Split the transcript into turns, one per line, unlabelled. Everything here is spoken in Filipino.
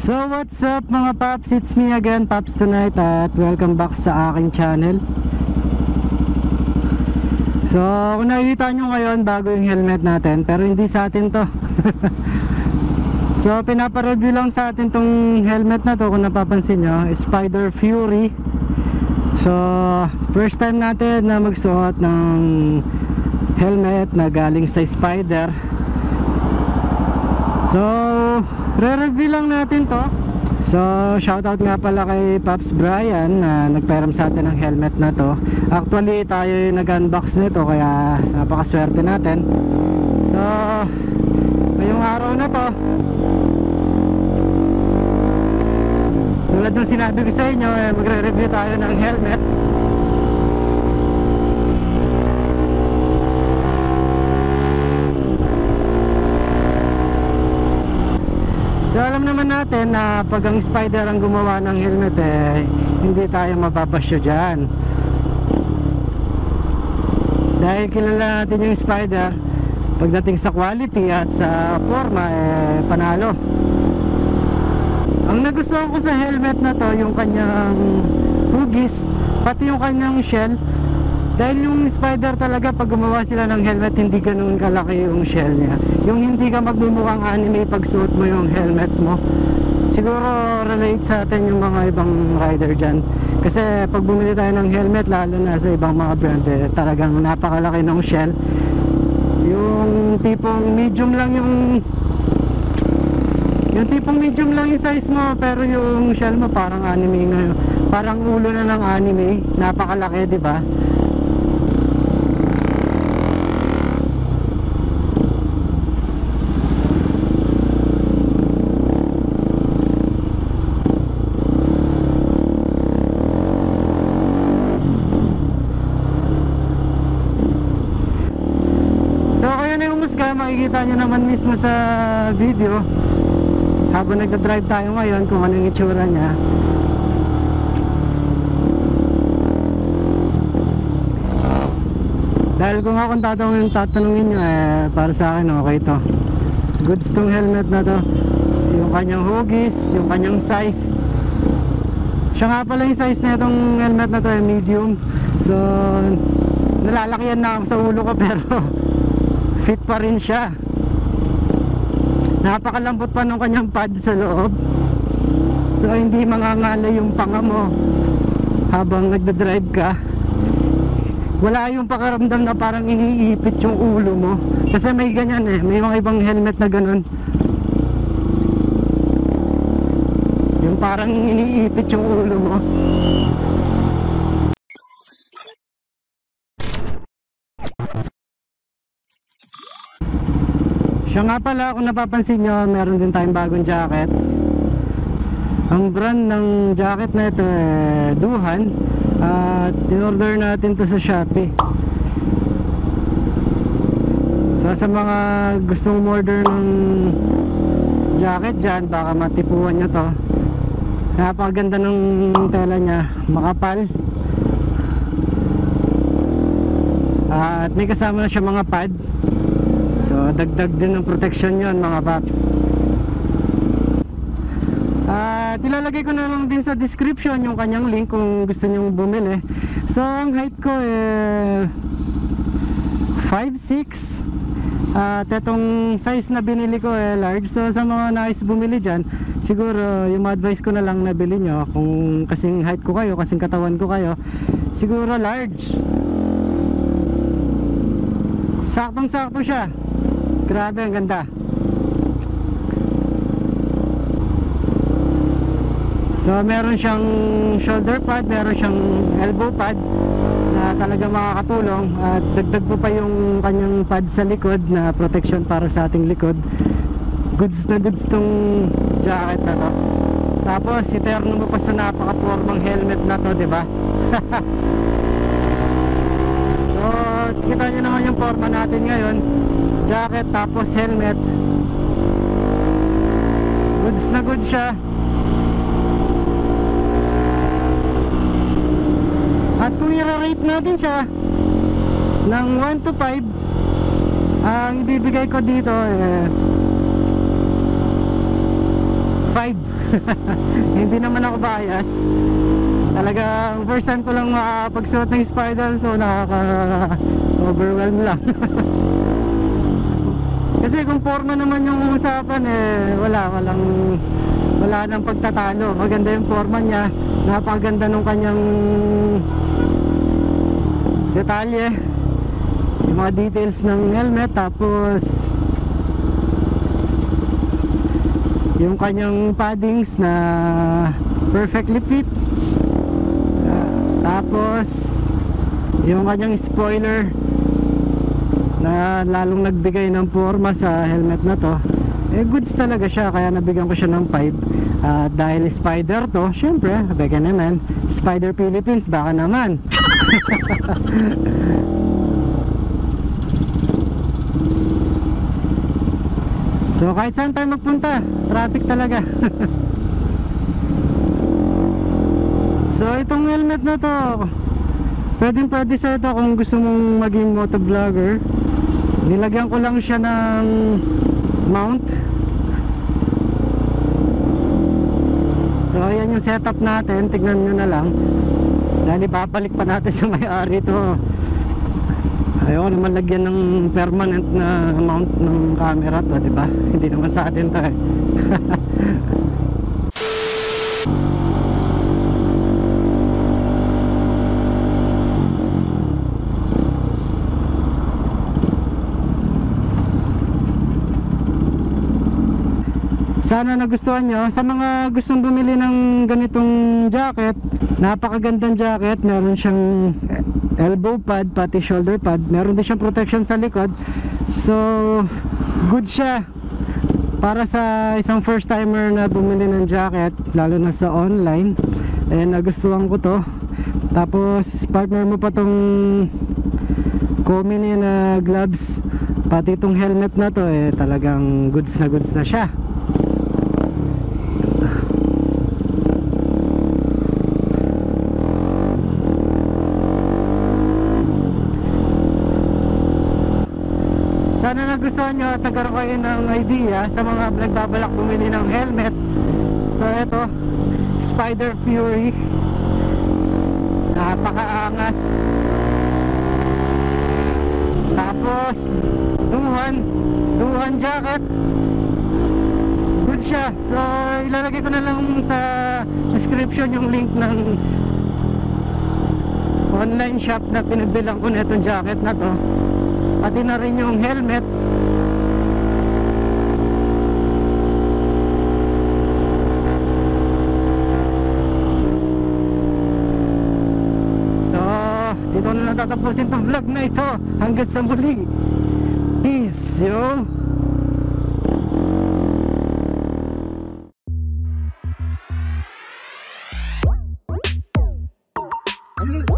So what's up mga paps, it's me again, Paps Tonight, at welcome back sa aking channel. So kung nakikita nyo ngayon, bago yung helmet natin, pero hindi sa atin to. So pinapareview lang sa atin tong helmet na to. Kung napapansin nyo, Spider Fury. So first time natin na magsuot ng helmet na galing sa Spider. So re-review lang natin to. So shoutout nga pala kay Paps Brian na nagpairam sa atin ng helmet na to. Actually tayo yung nag-unbox nito, kaya napakaswerte natin. So ngayong araw na to, tulad ng sinabi ko sa inyo, magre-review tayo ng helmet. So alam naman natin na pag ang Spider ang gumawa ng helmet, hindi tayo mapapasyo dyan. Dahil kilala natin yung Spider, pagdating sa quality at sa forma, panalo. Ang nagustuhan ko sa helmet na to, yung kanyang hugis, pati yung kanyang shell. Dahil yung Spider talaga, pag gumawa sila ng helmet, hindi ganoon kalaki yung shell niya. Yung hindi ka magmumukhang anime pag suot mo yung helmet mo. Siguro relate sa atin yung mga ibang rider dyan. Kasi pag bumili tayo ng helmet, lalo na sa ibang mga brand, talagang napakalaki ng shell. Yung tipong medium lang yung size mo, pero yung shell mo parang anime ngayon. Parang ulo na ng anime. Napakalaki, di ba? Makikita nyo naman mismo sa video habang nagdadrive tayo ngayon kung ano yung itsura nya. Dahil kung akong tatanungin nyo, para sa akin okay to, goods tong helmet na to. Yung kanyang hugis, yung kanyang size. Siya nga pala yung size na itong helmet na to, medium. So nalalakihan na ako sa ulo ko, pero fit pa rin siya. Napakalambot pa ng kanyang pad sa loob. So hindi mangangala yung panga mo habang nagdadrive ka. Wala yung pakiramdam na parang iniipit yung ulo mo. Kasi may ganyan may mga ibang helmet na ganun, yung parang iniipit yung ulo mo. Siya nga pala, kung napapansin nyo, meron din tayong bagong jacket. Ang brand ng jacket na ito Duhan. At in-order natin to sa Shopee. So sa mga gustong order ng jacket dyan, baka matipuan nyo to. Napakaganda ng tela nya, makapal. At may kasama na siya mga pad. So dagdag din ng protection yon mga paps. At ilalagay ko na lang din sa description yung kanyang link kung gusto nyong bumili. So ang height ko 5'6". At itong size na binili ko large. So sa mga nais bumili dyan, siguro yung advice ko na lang na bili nyo, kung kasing height ko kayo, kasing katawan ko kayo, siguro large. Saktong sakto siya. Grabe, ang ganda. So meron siyang shoulder pad, meron siyang elbow pad na talaga makakatulong. At dagdag po pa yung kanyang pad sa likod na protection para sa ating likod. Goods na goods tong jacket na to. Tapos iterno mo pa sa napaka-formang helmet na to, diba? So kita nyo naman yung forma natin ngayon. Jacket tapos helmet, goods na goods siya. At kung i-rate natin siya ng 1 to 5, ang ibibigay ko dito 5. Hindi naman ako bias. Talagang first time ko lang makapagsuot ng Spider, so nakaka-overwhelm lang. Kasi kung forma naman yung usapan wala nang pagtatalo. Maganda yung forma niya, napakaganda nung kanyang detalye, yung mga details ng helmet, tapos yung kanyang paddings na perfectly fit, tapos yung kanyang spoiler na lalong nagbigay ng forma sa helmet na to. Goods talaga siya, kaya nabigyan ko siya ng 5. Dahil Spider to, syempre baka naman Spider Philippines, baka naman. So kahit saan tayo magpunta, traffic talaga. So itong helmet na to, pwede sa ito kung gusto mong maging motovlogger. Nilagyan ko lang siya ng mount. So ayan yung setup natin, tignan nyo na lang. Dahil ibabalik pa natin sa may-ari to. Ayoko naman lagyan ng permanent na mount ng camera to, diba? Hindi naman sa atin to eh. Sana nagustuhan nyo. Sa mga gustong bumili ng ganitong jacket, napakagandang jacket. Meron siyang elbow pad, pati shoulder pad. Meron din siyang protection sa likod. So good siya para sa isang first timer na bumili ng jacket, lalo na sa online. Nagustuhan ko to. Tapos partner mo pa tong Komini na gloves, pati itong helmet na to, talagang goods na siya. Sana nagustuhan nyo at nagkaroon kayo ng idea sa mga nagbabalak bumili ng helmet. So eto, Spider Fury, napakaangas. Tapos Duhan jacket, good siya. So ilalagay ko na lang sa description yung link ng online shop na pinagbilang ko na itong jacket na to, pati na rin yung helmet. So dito na natatapusin itong vlog na ito. Hanggang sa muli, peace yo.